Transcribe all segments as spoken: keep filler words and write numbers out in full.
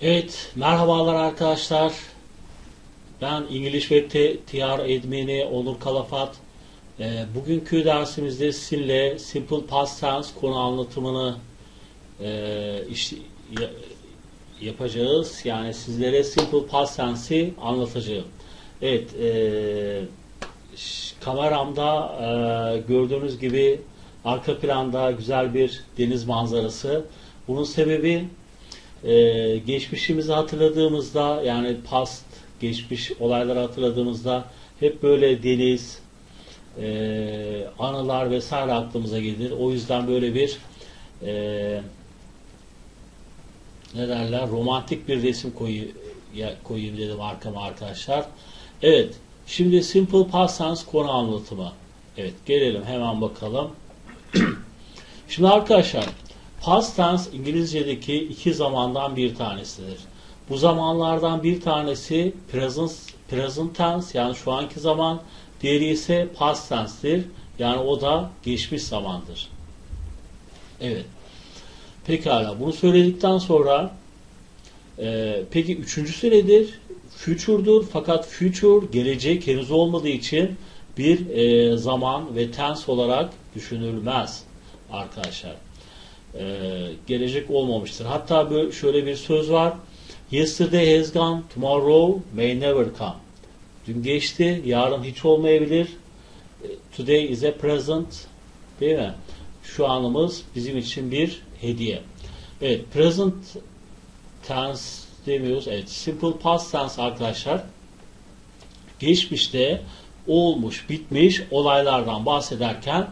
Evet, merhabalar arkadaşlar. Ben İngiliz ve T R admini Onur Kalafat. E, bugünkü dersimizde sizinle Simple Past Tense konu anlatımını e, iş, ya, yapacağız. Yani sizlere Simple Past Tense'i anlatacağım. Evet, e, kameramda e, gördüğünüz gibi arka planda güzel bir deniz manzarası. Bunun sebebi Ee, geçmişimizi hatırladığımızda, yani past, geçmiş olayları hatırladığımızda hep böyle deniz, e, anılar vesaire aklımıza gelir. O yüzden böyle bir e, ne derler, romantik bir resim koyu, ya, koyayım dedim arkama arkadaşlar. Evet, şimdi Simple Past Tense konu anlatımı. Evet, gelelim hemen bakalım. Şimdi arkadaşlar, past tense İngilizce'deki iki zamandan bir tanesidir. Bu zamanlardan bir tanesi present, present tense, yani şu anki zaman, diğeri ise past tense'tir. Yani o da geçmiş zamandır. Evet. Pekala. Bunu söyledikten sonra e, peki üçüncüsü nedir? Future'dur. Fakat future gelecek henüz olmadığı için bir e, zaman ve tense olarak düşünülmez arkadaşlar. Ee, gelecek olmamıştır. Hatta böyle şöyle bir söz var. Yesterday has gone, tomorrow may never come. Dün geçti, yarın hiç olmayabilir. Today is a present. Değil mi? Şu anımız bizim için bir hediye. Evet, present tense demiyoruz. Evet, simple past tense arkadaşlar. Geçmişte olmuş, bitmiş olaylardan bahsederken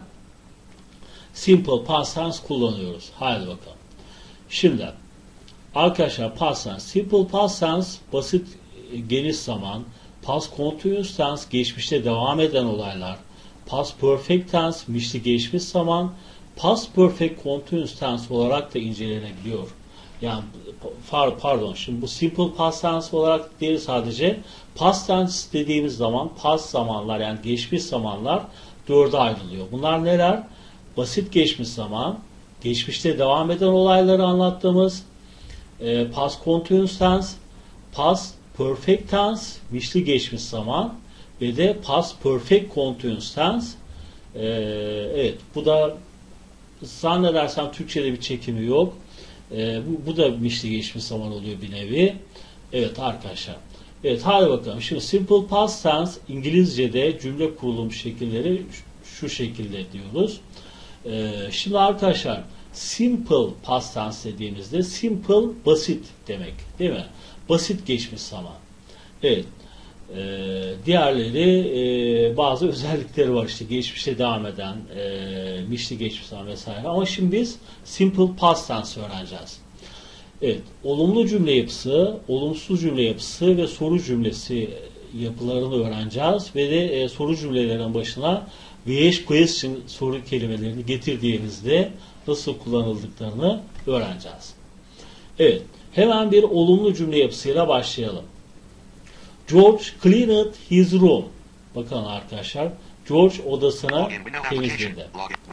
simple past tense kullanıyoruz. Haydi bakalım. Şimdi arkadaşlar, past tense, simple past tense basit geniş zaman, past continuous tense geçmişte devam eden olaylar, past perfect tense mişli geçmiş zaman, past perfect continuous tense olarak da incelenebiliyor. Yani pardon, şimdi bu simple past tense olarak değil, sadece past tense dediğimiz zaman past zamanlar, yani geçmiş zamanlar dörde ayrılıyor. Bunlar neler? Basit geçmiş zaman, geçmişte devam eden olayları anlattığımız e, past continuous tense, past perfect tense, mişli geçmiş zaman ve de past perfect continuous tense. E, evet, bu da zannedersem Türkçe'de bir çekimi yok. E, bu, bu da mişli geçmiş zaman oluyor bir nevi. Evet arkadaşlar. Evet, hadi bakalım. Şimdi simple past tense İngilizce'de cümle kurulum şekilleri şu şekilde diyoruz. Ee, şimdi arkadaşlar, simple past tense dediğimizde simple basit demek, değil mi? Basit geçmiş zaman. Evet. Ee, diğerleri e, bazı özellikleri var, işte geçmişte devam eden, e, mişli geçmiş zaman vesaire. Ama şimdi biz simple past tense öğreneceğiz. Evet. Olumlu cümle yapısı, olumsuz cümle yapısı ve soru cümlesi yapılarını öğreneceğiz ve de e, soru cümlelerinin başına V H question soru kelimelerini getirdiğimizde nasıl kullanıldıklarını öğreneceğiz. Evet, hemen bir olumlu cümle yapısıyla başlayalım. George cleaned his room. Bakın arkadaşlar, George odasını temizledi.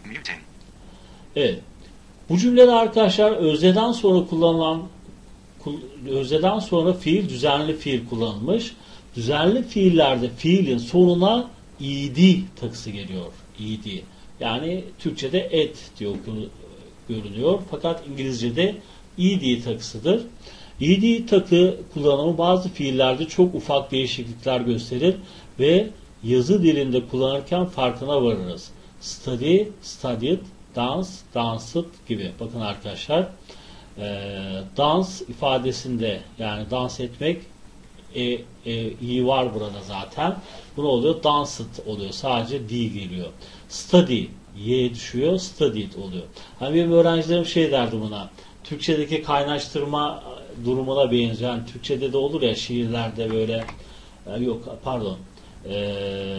Evet, bu cümlede arkadaşlar özneden sonra kullanılan özneden sonra fiil, düzenli fiil kullanılmış. Düzenli fiillerde fiilin sonuna ed takısı geliyor. Ed. Yani Türkçe'de et diyor görünüyor. Fakat İngilizce'de ed takısıdır. Ed takı kullanımı bazı fiillerde çok ufak değişiklikler gösterir ve yazı dilinde kullanırken farkına varırız. Study, studied, dance, danced gibi. Bakın arkadaşlar, dans ifadesinde, yani dans etmek, E, e, i var burada zaten. Bu ne oluyor? Danced oluyor. Sadece d geliyor. Study, y düşüyor. Studied oluyor. Hani benim öğrencilerim şey derdi buna. Türkçedeki kaynaştırma durumuna benzeyen, Türkçede de olur ya şiirlerde böyle, yok pardon, e,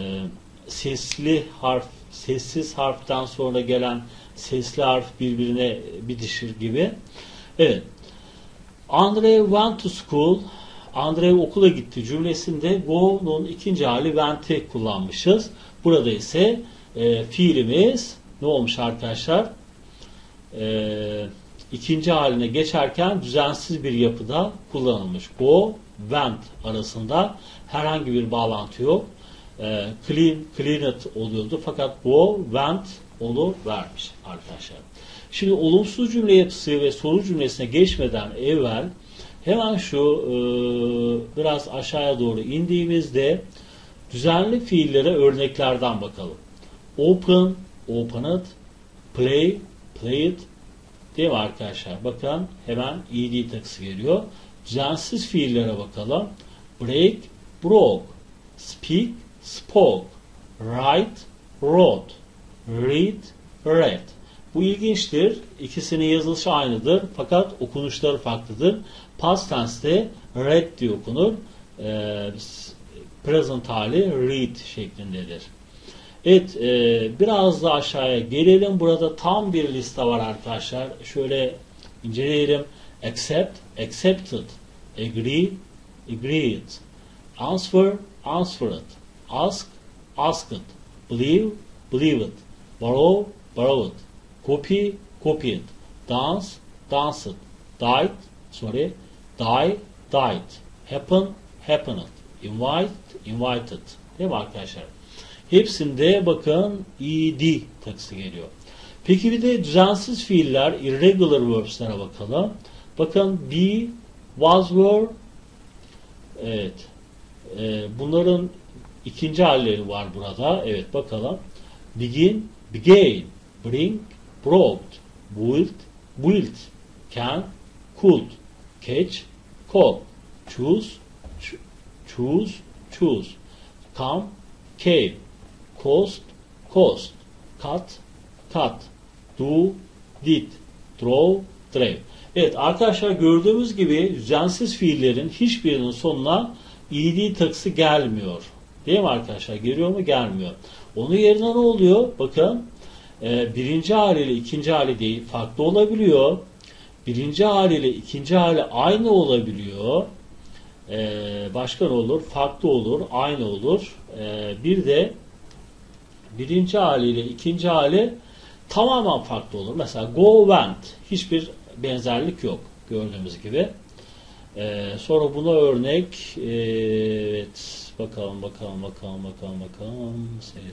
sesli harf, sessiz harften sonra gelen sesli harf birbirine bitişir gibi. Evet. Andre went to school. Andre okula gitti cümlesinde go'nun ikinci hali went'i kullanmışız. Burada ise e, fiilimiz ne olmuş arkadaşlar? E, ikinci haline geçerken düzensiz bir yapıda kullanılmış. Go, went arasında herhangi bir bağlantı yok. E, clean, cleaned oluyordu fakat go, went oluvermiş arkadaşlar. Şimdi olumsuz cümle yapısı ve soru cümlesine geçmeden evvel hemen şu e, biraz aşağıya doğru indiğimizde düzenli fiillere örneklerden bakalım. Open, opened, play, played, değil mi arkadaşlar? Bakın hemen ed takısı geliyor. Düzensiz fiillere bakalım. Break, broke, speak, spoke, write, wrote, read, read. Bu ilginçtir. İkisinin yazılışı aynıdır fakat okunuşları farklıdır. Past tense'te read diye okunur. Ee, present hali read şeklindedir. Evet, e, biraz da aşağıya gelelim. Burada tam bir liste var arkadaşlar. Şöyle inceleyelim. Accept, accepted, agree, agreed, answer, answered, ask, asked, believe, believed, borrow, borrowed, copy, copied, dance, danced, died, sorry, die, died, happen, happened, invite, invited. Değil mi arkadaşlar? Hepsinde bakın ed takısı geliyor. Peki bir de düzensiz fiiller, irregular verbs'lere bakalım. Bakın be, was, were. Evet. Ee, bunların ikinci halleri var burada. Evet bakalım. Begin, began, bring, brought, built, built, can, could, catch, caught, choose, choose, choose, come, came, cost, cost, cut, cut, do, did, draw, drave. Evet arkadaşlar gördüğümüz gibi düzensiz fiillerin hiçbirinin sonuna ed takısı gelmiyor. Değil mi arkadaşlar? Geliyor mu? Gelmiyor. Onun yerine ne oluyor? Bakın e, birinci haliyle ikinci hali değil farklı olabiliyor. Birinci haliyle ikinci hali aynı olabiliyor. E, başka ne olur? Farklı olur. Aynı olur. E, bir de birinci haliyle ikinci hali tamamen farklı olur. Mesela go, went. Hiçbir benzerlik yok. Gördüğümüz gibi. Ee, sonra buna örnek e, evet bakalım bakalım bakalım bakalım bakalım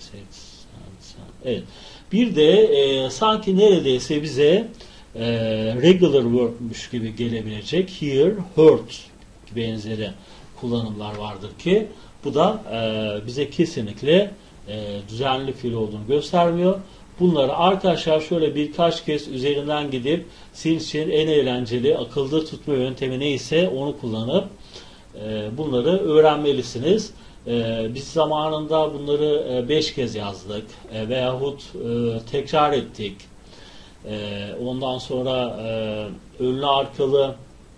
evet. Bir de e, sanki neredeyse bize e, regular verb'müş gibi gelebilecek hear, heard benzeri kullanımlar vardır ki bu da e, bize kesinlikle e, düzenli fiil olduğunu göstermiyor. Bunları arkadaşlar şöyle birkaç kez üzerinden gidip sizin için en eğlenceli akılda tutma yöntemi neyse onu kullanıp e, bunları öğrenmelisiniz. E, biz zamanında bunları beş kez yazdık e, veyahut e, tekrar ettik. E, ondan sonra e, önlü arkalı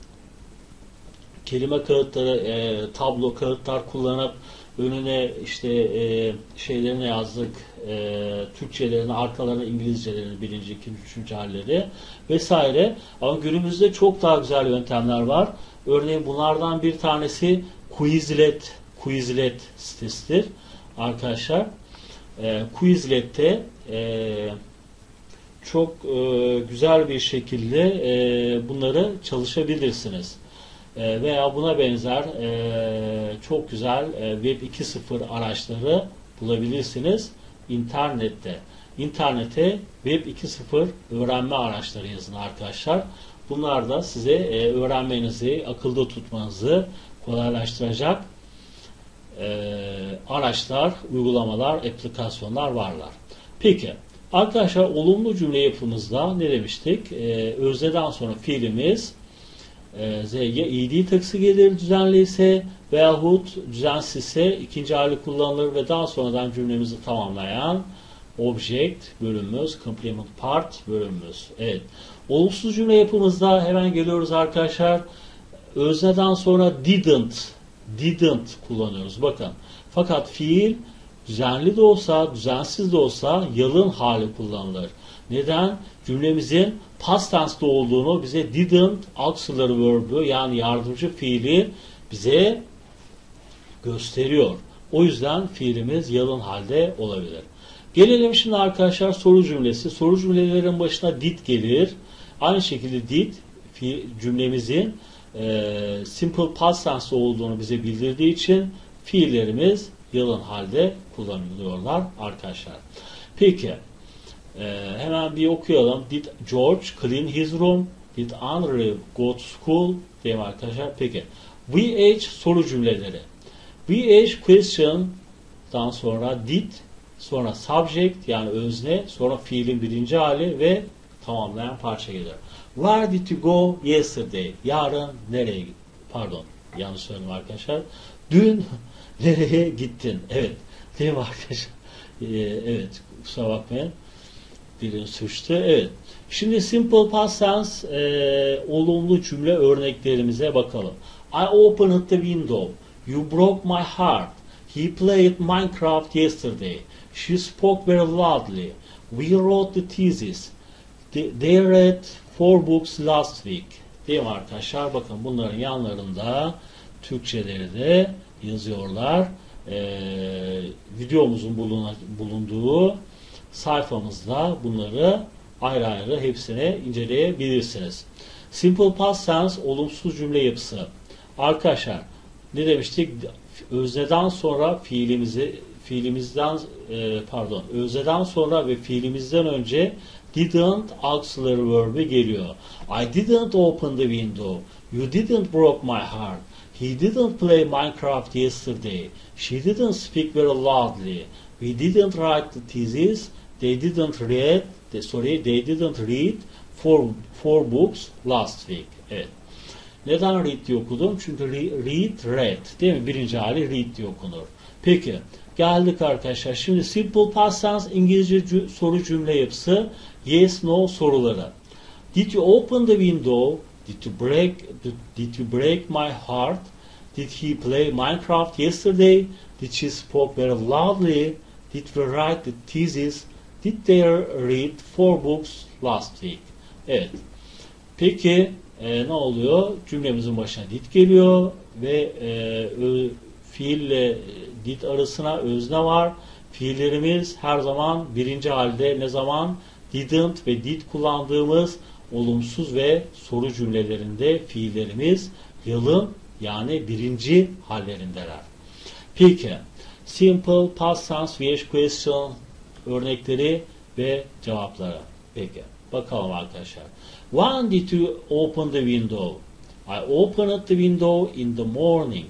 kelime kağıtları, e, tablo kağıtlar kullanıp önüne işte e, şeylerini yazdık, e, Türkçelerini, arkalarına İngilizcelerini, birinci, ikinci, üçüncü halleri vesaire. Ama günümüzde çok daha güzel yöntemler var. Örneğin bunlardan bir tanesi Quizlet, Quizlet sitesidir arkadaşlar. E, Quizlet'te e, çok e, güzel bir şekilde e, bunları çalışabilirsiniz. Veya buna benzer e, çok güzel e, Web iki nokta sıfır araçları bulabilirsiniz internette. İnternete Web iki nokta sıfır öğrenme araçları yazın arkadaşlar. Bunlar da size e, öğrenmenizi, akılda tutmanızı kolaylaştıracak e, araçlar, uygulamalar, aplikasyonlar varlar. Peki arkadaşlar olumlu cümle yapımızda ne demiştik? E, özneden sonra fiilimiz Z'ye ed takısı gelir düzenli ise veyahut düzensizse ikinci hali kullanılır ve daha sonradan cümlemizi tamamlayan object bölümümüz, complement part bölümümüz. Evet. Olumsuz cümle yapımızda hemen geliyoruz arkadaşlar. Özneden sonra didn't, didn't kullanıyoruz. Bakın. Fakat fiil düzenli de olsa, düzensiz de olsa yalın hali kullanılır. Neden? Cümlemizin past tense'de olduğunu bize didn't auxiliary verb'ü yani yardımcı fiili bize gösteriyor. O yüzden fiilimiz yalın halde olabilir. Gelelim şimdi arkadaşlar soru cümlesi. Soru cümlelerin başına did gelir Aynı şekilde did fi, cümlemizin e, simple past tense olduğunu bize bildirdiği için fiillerimiz yalın halde kullanılıyorlar arkadaşlar. Peki e, hemen bir okuyalım. Did George clean his room? Did Andrew go to school? Diyeyim arkadaşlar. Peki. We H soru cümleleri. We H question'dan sonra did, sonra subject yani özne, sonra fiilin birinci hali ve tamamlayan parça gelir. Where did you go yesterday? Yarın nereye gittin? Pardon, yanlış söyledim arkadaşlar. Dün nereye gittin? Evet. Değil mi arkadaşlar? Ee, evet. Kusura bakmayın. Dilim suçtu. Evet. Şimdi simple past tense e, olumlu cümle örneklerimize bakalım. I opened the window. You broke my heart. He played Minecraft yesterday. She spoke very loudly. We wrote the thesis. They read four books last week. Değil mi arkadaşlar? Bakın bunların yanlarında Türkçeleri de yazıyorlar. Ee, videomuzun bulunduğu sayfamızda bunları ayrı ayrı hepsini inceleyebilirsiniz. Simple past tense olumsuz cümle yapısı. Arkadaşlar ne demiştik? Özneden sonra fiilimizi fiilimizden e, pardon özneden sonra ve fiilimizden önce didn't auxiliary verb'i geliyor. I didn't open the window. You didn't broke my heart. He didn't play Minecraft yesterday. She didn't speak very loudly. We didn't write the thesis. They didn't read. They, sorry, they didn't read four, four books last week. Evet. Neden read diye okudum? Çünkü read, read. Değil mi? Birinci hali read diye okunur. Peki. Geldik arkadaşlar. Şimdi simple past tense İngilizce cü soru cümle yapısı. Yes, no soruları. Did you open the window? Did you break, did, did you break my heart? Did he play Minecraft yesterday? Did she spoke very loudly? Did we write the thesis? Did they read four books last week? Evet. Peki e, ne oluyor? Cümlemizin başına did geliyor ve e, ö, fiille did arasına özne var. Fiillerimiz her zaman birinci halde, ne zaman? Didn't ve did kullandığımız olumsuz ve soru cümlelerinde fiillerimiz yalın yani birinci hallerindeler. Peki simple past tense V H question örnekleri ve cevapları. Peki bakalım arkadaşlar. When did you open the window? I opened the window in the morning.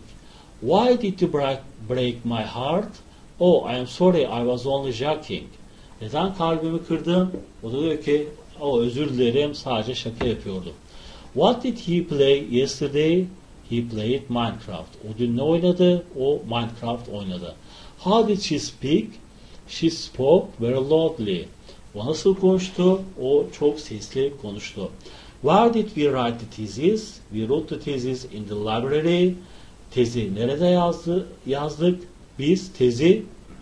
Why did you break, break my heart? Oh, I am sorry, I was only joking. Neden kalbimi kırdın? O da diyor ki, oh, özür dilerim, sadece şaka yapıyordum. What did he play yesterday? He played Minecraft. O dün ne oynadı? O Minecraft oynadı. How did she speak? She spoke very loudly. O nasıl konuştu? O çok sesli konuştu. Where did we write the thesis? We wrote the thesis in the library. Tezi nerede yazdı, yazdık? Biz tezi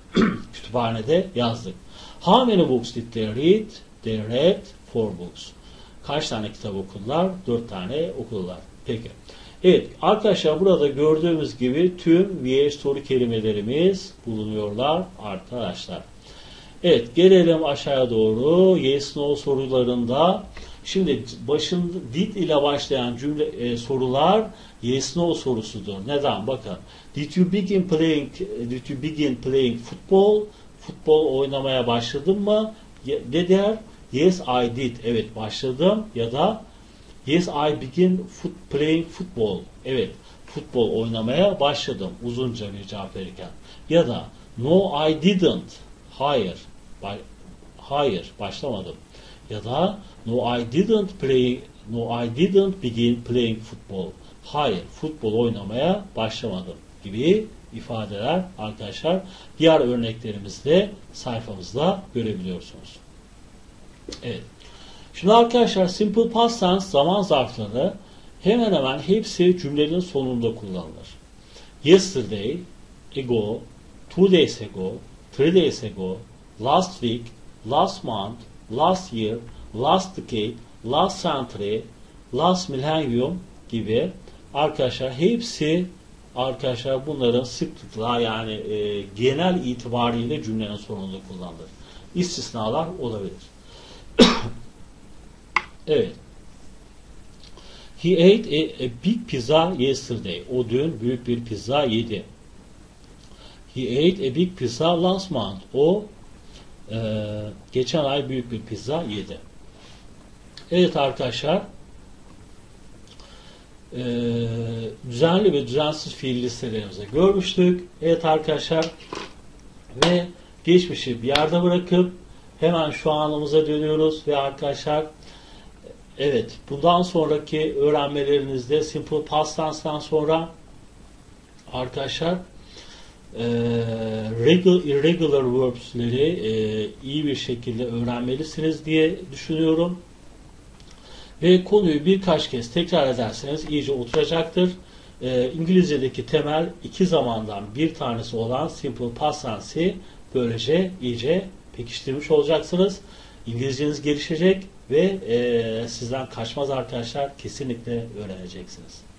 kütüphanede yazdık. How many books did they read? They read four books. Kaç tane kitap okudular? Dört tane okudular. Peki. Evet arkadaşlar burada gördüğümüz gibi tüm V H soru kelimelerimiz bulunuyorlar arkadaşlar. Evet gelelim aşağıya doğru. Yes no sorularında. Şimdi başında did ile başlayan cümle e, sorular yes no sorusudur. Neden? Bakın. Did you begin playing did you begin playing football? Futbol oynamaya başladın mı? Ne der? Yes I did. Evet başladım ya da yes I begin foot, playing football. Evet futbol oynamaya başladım. Uzunca bir cevap verirken. Ya da no I didn't. Hayır. Ba hayır başlamadım. Ya da no I didn't play no I didn't begin playing football. Hayır futbol oynamaya başlamadım gibi ifadeler arkadaşlar diğer örneklerimizde sayfamızda görebiliyorsunuz. Evet. Şimdi arkadaşlar simple past tense zaman zarfları hemen hemen hepsi cümlenin sonunda kullanılır. Yesterday, ago, two days ago, three days ago, last week, last month, last year, last decade, last century, last millennium gibi arkadaşlar hepsi arkadaşlar bunların sıklıkla yani e, genel itibariyle cümlenin sonunda kullanılır. İstisnalar olabilir. Evet. He ate a, a big pizza yesterday. O dün büyük bir pizza yedi. He ate a big pizza last month. O e, geçen ay büyük bir pizza yedi. Evet arkadaşlar, e, düzenli ve düzensiz fiil listelerimizi görmüştük. Evet arkadaşlar, ve geçmişi bir yerde bırakıp hemen şu anımıza dönüyoruz ve arkadaşlar, evet, bundan sonraki öğrenmelerinizde simple past tense'dan sonra arkadaşlar e, regular, irregular verbs'leri e, iyi bir şekilde öğrenmelisiniz diye düşünüyorum. Ve konuyu birkaç kez tekrar ederseniz iyice oturacaktır. E, İngilizce'deki temel iki zamandan bir tanesi olan simple past tense'i böylece iyice pekiştirmiş olacaksınız. İngilizceniz gelişecek ve e, sizden kaçmaz arkadaşlar, kesinlikle öğreneceksiniz.